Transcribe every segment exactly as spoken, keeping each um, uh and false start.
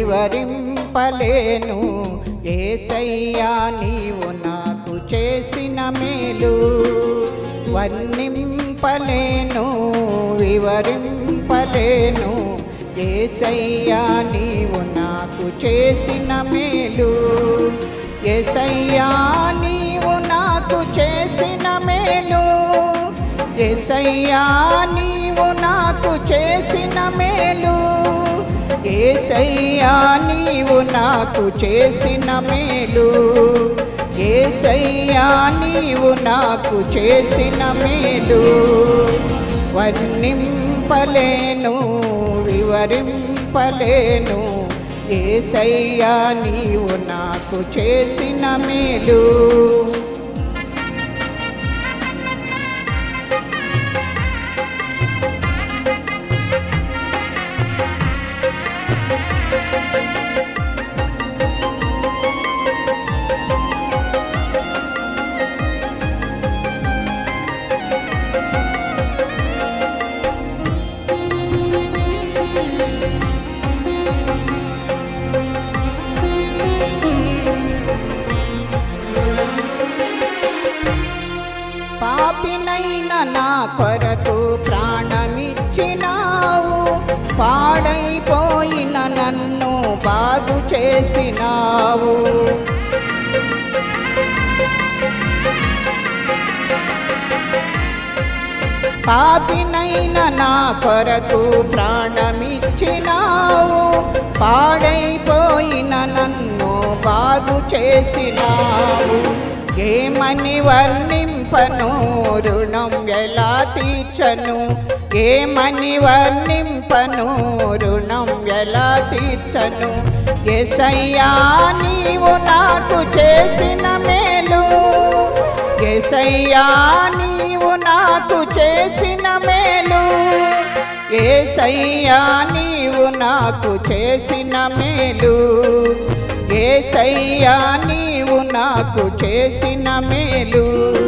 వివరింపలేను యేసయ్యా నీవు నాకు చేసిన మేలు వర్ణింపలేను వివరింపలేను యేసయ్యా నీవు నాకు చేసిన మేలు యేసయ్యా నీవు నాకు చేసిన మేలు యేసయ్యా నీవు నాకు చేసిన మేలు యేసయ్యా నీవు నాకు చేసిన మేలు యేసయ్యా నీవు నాకు చేసిన మేలు వర్ణింపలేను వివరింపలేను యేసయ్యా నీవు నాకు చేసిన మేలు పాపినైన నా కొరకు ప్రాణమిచ్చినావు పాడైపోయిన నన్ను బాగు చేసినావు పాపినైన నా కొరకు ప్రాణమిచ్చినావు పాడైపోయిన నన్ను బాగు చేసినావు ఏమని వర్ణింపను రుణం ఎలా తీర్చను ఏమని వర్ణింపను రుణం ఎలా తీర్చను యేసయ్యా నీవు నాకు చేసిన మేలు యేసయ్యా నీవు నాకు చేసిన మేలు యేసయ్యా నీవు నాకు చేసిన మేలు యేసయ్యా నీవు నాకు చేసిన మేలు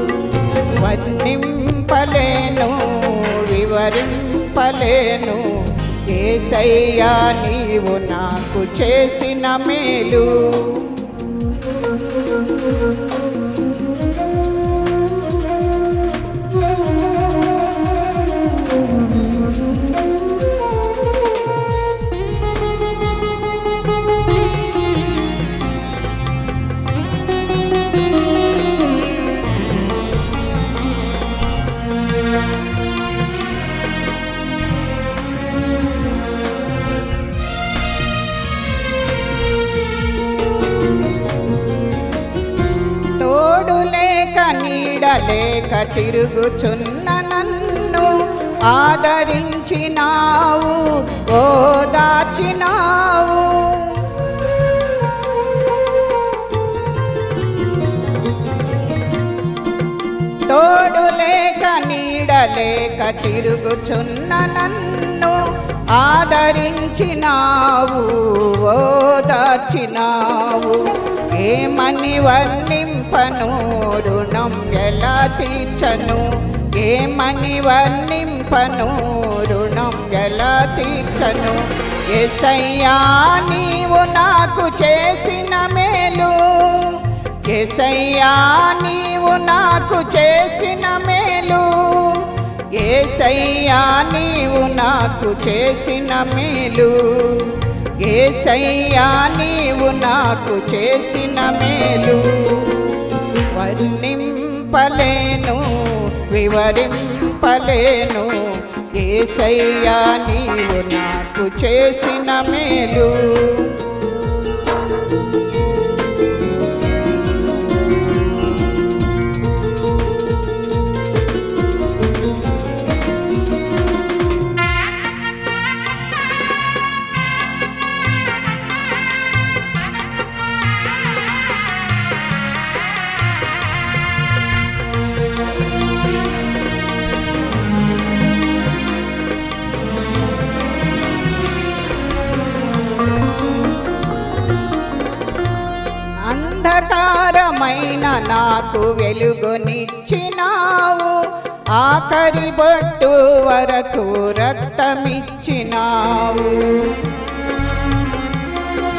వర్ణింపలేను వివరింపలేను యేసయ్యా నీవు నాకు చేసిన మేలు నీడలేక తిరుగుచున్న నన్ను ఆదరించినావు ఓదార్చినావు తోడు లేక నీడలేక తిరుగుచున్న నన్ను ఆదరించినావు ఓదార్చినావు ఏమని వర్ణింపను రుణం ఎలా తీర్చను ఏమని వర్ణింపను రుణం ఎలా తీర్చను యేసయ్యా నీవు నాకు చేసిన మేలు యేసయ్యా నీవు నాకు చేసిన మేలు యేసయ్యా నీవు నాకు చేసిన మేలు యేసయ్యా నీవు నాకు చేసిన మేలు వర్ణింపలేను వివరింపలేను యేసయ్యా నీవు నాకు చేసిన మేలు అంధకారమైన నాకు వెలుగునిచ్చినావు ఆఖరి బొట్టు వరకు రక్తమిచ్చినావు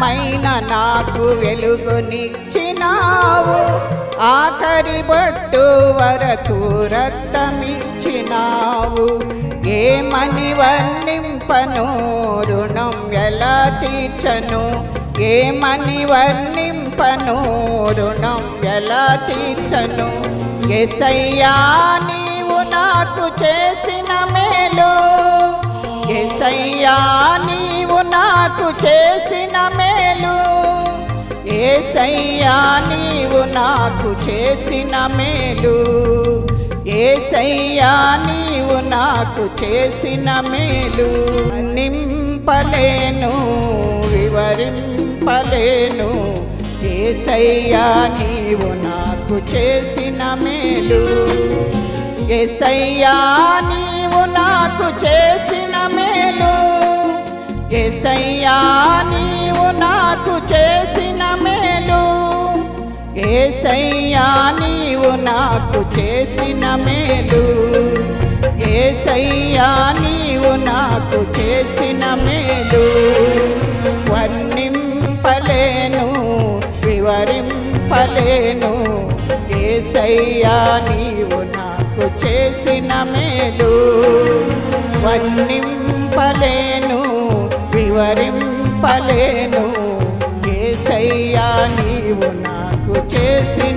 ప్రాణమైన నాకు వెలుగునిచ్చినావు, ఆఖరి బొట్టు వరకు రక్తమిచ్చినావు. ఏమని వర్ణింపను, రుణం ఎలా తీర్చను, ఏమని వర్ణింపను, రుణం ఎలా తీర్చను. యేసయ్యా నీవు నాకు చేసిన మేలు, యేసయ్యా నీవు నాకు చేసిన మేలు, యేసయ్యా నీవు నాకు చేసిన మేలు, యేసయ్యా నీవు నాకు చేసిన మేలు. నింపలేను వివరింపలేను, యేసయ్యా నీవు నాకు చేసిన మేలు, యేసయ్యా నీవు నాకు చేసిన మేలు, యేసయ్యా నీవు నాకు చేసిన మేలు, యేసయ్యా నీవు నాకు చేసిన మేలు, యేసయ్యా నీవు నాకు చేసిన మేలు. వర్ణింపలేను వివరింపలేను, యేసయ్యా నీవు నాకు చేసిన మేలు. వర్ణింపలేను వివరింపలేను, యేసయ్యా నీవు నాకు చేసిన